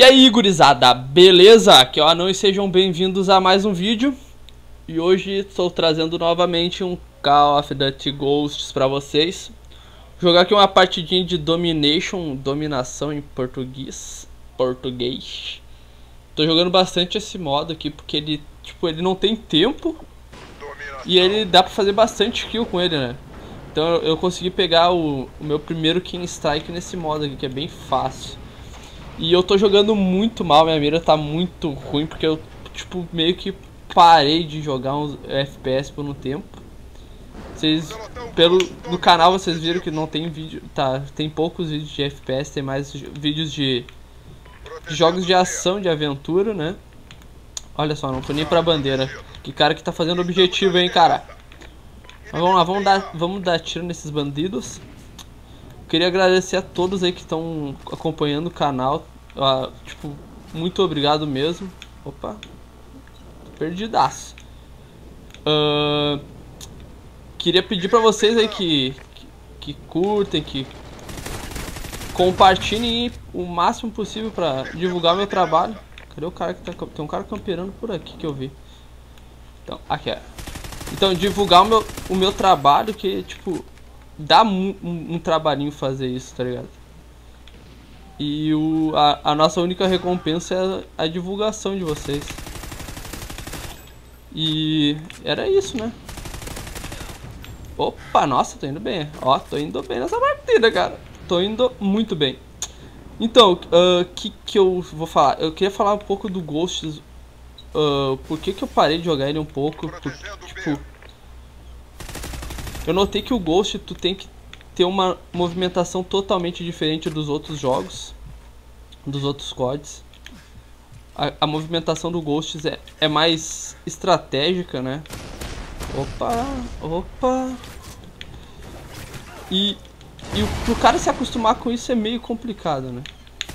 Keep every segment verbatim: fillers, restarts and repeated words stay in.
aí, gurizada, beleza? Aqui é o Anão e sejam bem-vindos a mais um vídeo. E hoje estou trazendo novamente um Call of Duty Ghosts pra vocês. Vou jogar aqui uma partidinha de Domination, dominação em português. Português. Tô jogando bastante esse modo aqui porque ele, tipo, ele não tem tempo. E ele dá pra fazer bastante kill com ele, né? Então eu consegui pegar o, o meu primeiro King Strike nesse modo aqui, que é bem fácil. E eu tô jogando muito mal, minha mira tá muito ruim, porque eu, tipo, meio que parei de jogar uns F P S por um tempo. Vocês, pelo, no canal vocês viram que não tem vídeo, tá, tem poucos vídeos de F P S, tem mais vídeos de, de jogos de ação, de aventura, né? Olha só, não tô nem pra bandeira. Que cara que tá fazendo objetivo, hein, cara. Mas vamos lá, vamos dar, vamos dar tiro nesses bandidos. Queria agradecer a todos aí que estão acompanhando o canal. Uh, tipo, muito obrigado mesmo. Opa, perdidaço. Uh, queria pedir pra vocês aí que, que, que curtem, que compartilhem o máximo possível pra divulgar meu trabalho. Cadê o cara que tá... Tem um cara camperando por aqui que eu vi. Então, aqui é. Então, divulgar o meu, o meu trabalho, que, tipo... Dá um, um, um trabalhinho fazer isso, tá ligado? E o, a, a nossa única recompensa é a divulgação de vocês. E era isso, né? Opa, nossa, tô indo bem. Ó, tô indo bem nessa partida, cara. Tô indo muito bem. Então, o uh, que que eu vou falar? Eu queria falar um pouco do Ghosts. Uh, por que que eu parei de jogar ele um pouco? Por, tipo... Eu notei que o Ghost, tu tem que ter uma movimentação totalmente diferente dos outros jogos, dos outros C O Ds. A, a movimentação do Ghost é, é mais estratégica, né? Opa, opa. E, e o, pro cara se acostumar com isso é meio complicado, né?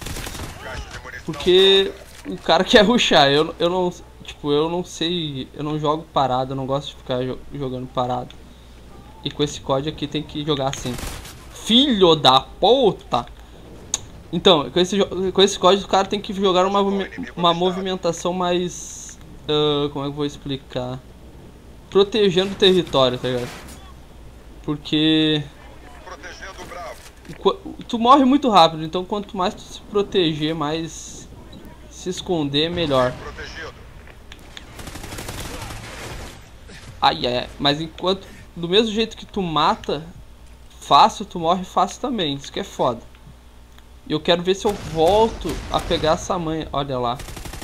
Porque o cara quer rushar, eu, eu não, tipo, eu não sei, eu não jogo parado, eu não gosto de ficar jo jogando parado. E com esse código aqui tem que jogar assim. Filho da puta! Então, com esse, com esse código o cara tem que jogar uma, uma movimentação mais... Uh, como é que eu vou explicar? Protegendo o território, tá ligado? Porque... Tu morre muito rápido, então quanto mais tu se proteger, mais se esconder, melhor. Ai, ai, ai. Mas enquanto... Do mesmo jeito que tu mata fácil, tu morre fácil também. Isso que é foda. E eu quero ver se eu volto a pegar essa manha. Olha lá.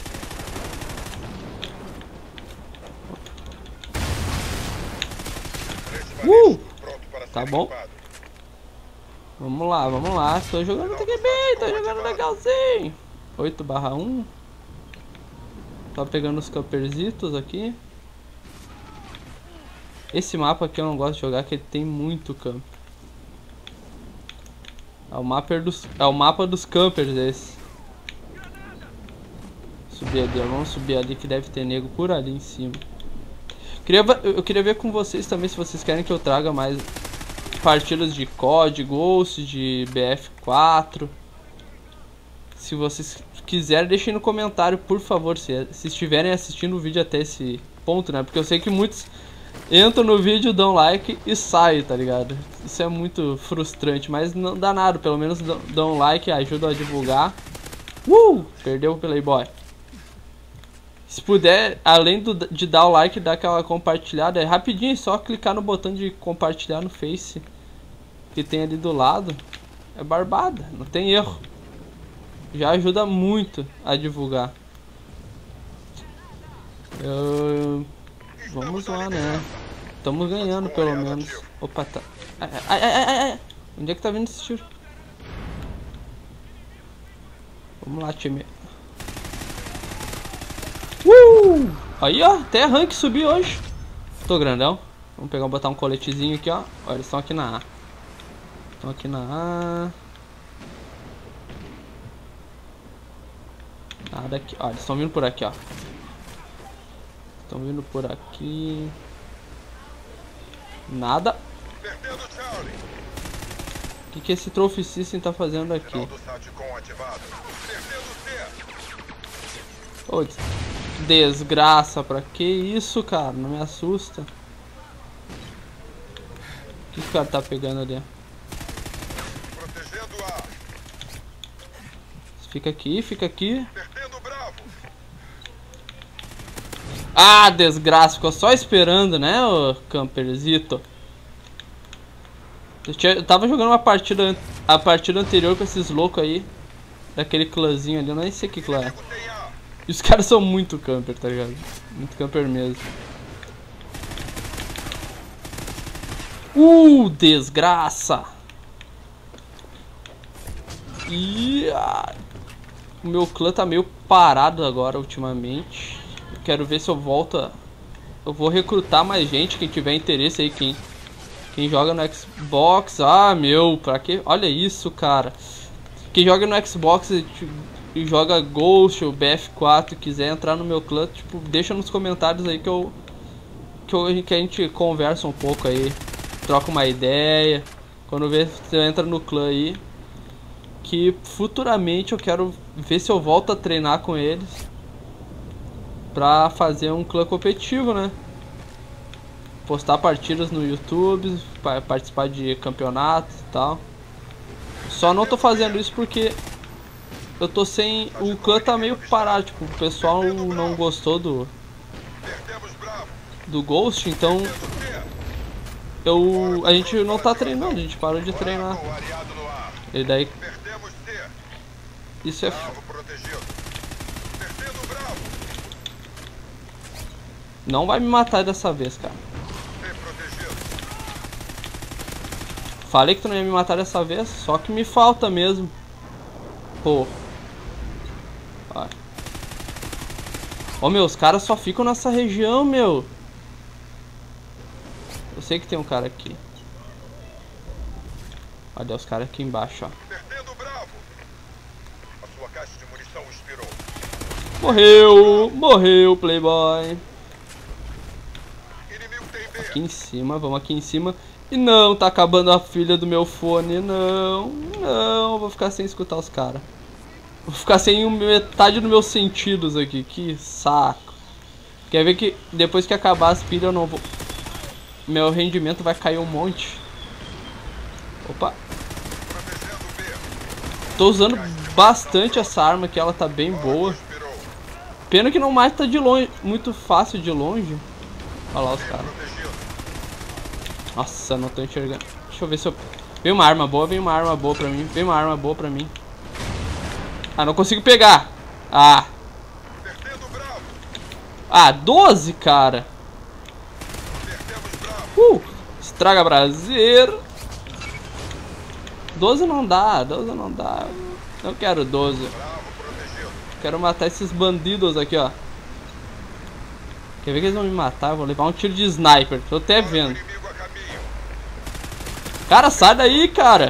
Uh! Tá bom. Vamos lá, vamos lá. Tô jogando até que bem. Tô jogando legalzinho. oito barra um. Tô pegando os camperzitos aqui. Esse mapa aqui eu não gosto de jogar, que ele tem muito campo. É o mapa dos, é o mapa dos campers esse. Subir ali, vamos subir ali que deve ter nego por ali em cima. Queria, eu queria ver com vocês também se vocês querem que eu traga mais partidas de C O D, Ghost, de B F quatro. Se vocês quiserem, deixem no comentário, por favor, se, se estiverem assistindo o vídeo até esse ponto, né? Porque eu sei que muitos... Entro no vídeo, dão like e sai, tá ligado? Isso é muito frustrante, mas não dá nada. Pelo menos dão like, ajuda a divulgar. Uh! Perdeu o Playboy. Se puder, além do, de dar o like, dar aquela compartilhada, é rapidinho, é só clicar no botão de compartilhar no Face que tem ali do lado. É barbada, não tem erro. Já ajuda muito a divulgar. Eu... Vamos lá, né? Estamos ganhando, pelo menos. Opa, tá. Ai, ai, ai, ai, ai. Onde é que tá vindo esse tiro? Vamos lá, time. Uh! Aí, ó. Até rank subiu hoje. Tô grandão. Vamos pegar, botar um coletezinho aqui, ó. Ó, eles estão aqui na A. Estão aqui na A. Nada aqui. Ó, eles estão vindo por aqui, ó. Estão vindo por aqui. Nada. O que, que esse Trophy System tá fazendo aqui? Ô, desgraça, pra que isso, cara? Não me assusta. O que o cara tá pegando ali? Fica aqui, fica aqui. Ah, desgraça, ficou só esperando, né, ô camperzito. Eu, tinha, eu tava jogando uma partida, a partida anterior com esses loucos aí. Daquele clãzinho ali, eu nem sei que clã é. E os caras são muito camper, tá ligado? Muito camper mesmo. Uh, desgraça! E ah, o meu clã tá meio parado agora ultimamente. Eu quero ver se eu volto a... Eu vou recrutar mais gente, quem tiver interesse aí, quem, quem joga no Xbox. Ah, meu, pra que... Olha isso, cara. Quem joga no Xbox e, e joga Ghost ou B F quatro e quiser entrar no meu clã, tipo, deixa nos comentários aí que eu, que eu que a gente conversa um pouco aí, troca uma ideia. Quando vê, você entra no clã aí, que futuramente eu quero ver se eu volto a treinar com eles pra fazer um clã competitivo, né? Postar partidas no YouTube, participar de campeonatos e tal. Só não tô fazendo isso porque eu tô sem... O clã tá meio parado, tipo, o pessoal não gostou do... Do Ghost, então... Eu... A gente não tá treinando, a gente parou de treinar. E daí... Isso é... Não vai me matar dessa vez, cara. Falei que tu não ia me matar dessa vez, só que me falta mesmo. Pô. Vai. Ó, meu, os caras só ficam nessa região, meu. Eu sei que tem um cara aqui. Olha os caras aqui embaixo, ó. Morreu, morreu, playboy. Aqui em cima, vamos aqui em cima. E não, tá acabando a filha do meu fone. Não, não, vou ficar sem escutar os caras. Vou ficar sem metade dos meus sentidos aqui. Que saco. Quer ver que depois que acabar as pilhas eu não vou... Meu rendimento vai cair um monte. Opa. Tô usando bastante essa arma aqui, ela tá bem boa. Pena que não mata de longe, muito fácil de longe. Olha lá os caras. Nossa, não tô enxergando. Deixa eu ver se eu... Vem uma arma boa, vem uma arma boa pra mim. Vem uma arma boa pra mim. Ah, não consigo pegar. Ah. Ah, doze, cara. Uh, estraga Brasil. doze não dá, doze não dá. Não quero doze. Quero matar esses bandidos aqui, ó. Quer ver que eles vão me matar? Eu vou levar um tiro de sniper. Tô até vendo. Cara, sai daí, cara.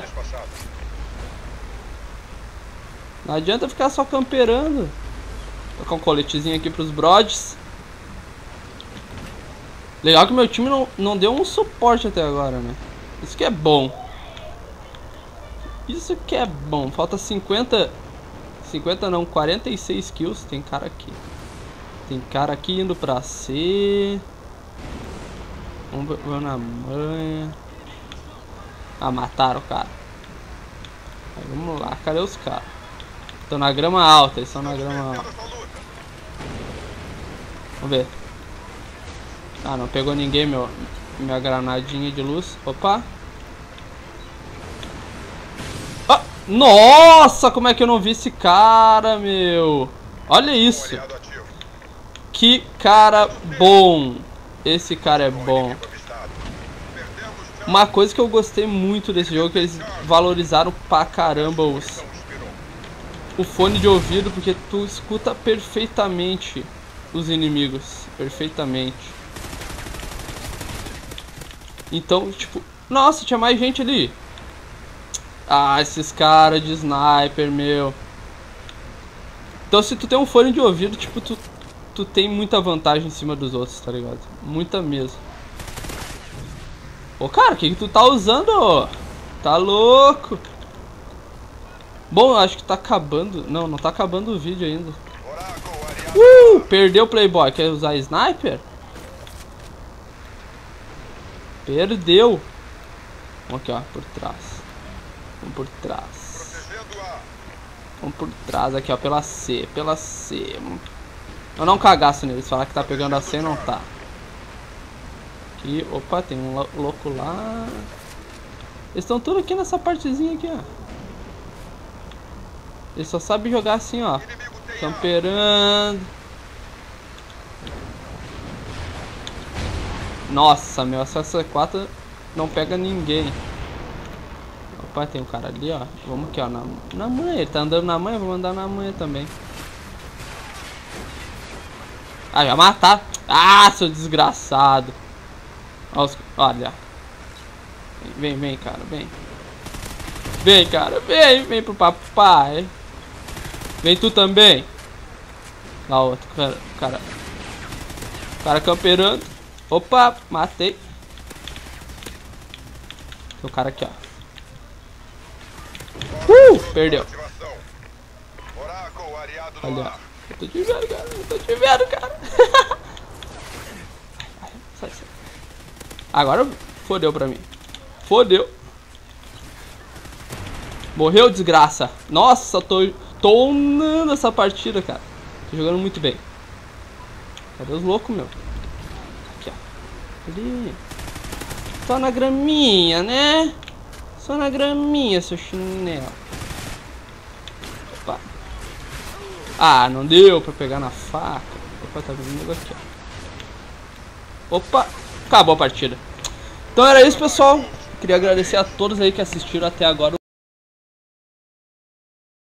Não adianta ficar só camperando. Vou colocar um coletezinho aqui pros brods. Legal que meu time não, não deu um suporte até agora, né? Isso que é bom. Isso que é bom. Falta cinquenta... cinquenta não, quarenta e seis kills. Tem cara aqui. Tem cara aqui indo pra C. Vamos ver na manha. Ah, mataram o cara. Aí, vamos lá, cadê os caras? Estão na grama alta, eles estão na grama alta. Vamos ver. Ah, não pegou ninguém, meu. Minha granadinha de luz. Opa. Ah, nossa, como é que eu não vi esse cara, meu? Olha isso. Que cara bom. Esse cara é bom. Uma coisa que eu gostei muito desse jogo é que eles valorizaram pra caramba os, o fone de ouvido, porque tu escuta perfeitamente os inimigos. Perfeitamente. Então, tipo... Nossa, tinha mais gente ali. Ah, esses caras de sniper, meu. Então, se tu tem um fone de ouvido, tipo, tu, tu tem muita vantagem em cima dos outros, tá ligado? Muita mesmo. Ô, cara, o que que tu tá usando? Tá louco? Bom, acho que tá acabando. Não, não tá acabando o vídeo ainda. Uh, perdeu o Playboy. Quer usar sniper? Perdeu. Vamos aqui, ó, por trás. Vamos por trás. Vamos por trás aqui, ó, pela C, pela C. Eu não cagaço neles, falar que tá pegando a C, não tá. Aqui, opa, tem um louco lá. Eles estão tudo aqui nessa partezinha aqui, ó. Eles só sabem jogar assim, ó. Camperando. Nossa, meu, essa C quatro não pega ninguém. Opa, tem um cara ali, ó. Vamos aqui, ó, na, na manha. Ele tá andando na manha, vamos andar na manha também. Ah, vai matar. Ah, seu desgraçado. Olha. Vem, vem, cara, vem. Vem, cara, vem, vem pro papai. Vem tu também. Lá outro, cara, cara. Cara camperando. Opa, matei. Tem o cara aqui, ó. Uh, perdeu. Olha, eu tô te vendo, cara. Eu tô te vendo, cara. Sai, sai. Agora fodeu pra mim. Fodeu. Morreu, desgraça. Nossa, tô tô onando essa partida, cara. Tô jogando muito bem. Cadê os loucos, meu? Aqui, ó. Ali. Só na graminha, né? Só na graminha, seu chinelo. Opa. Ah, não deu pra pegar na faca. Opa, tá vindo aqui, ó. Opa, acabou a partida. Então era isso, pessoal. Queria agradecer a todos aí que assistiram até agora.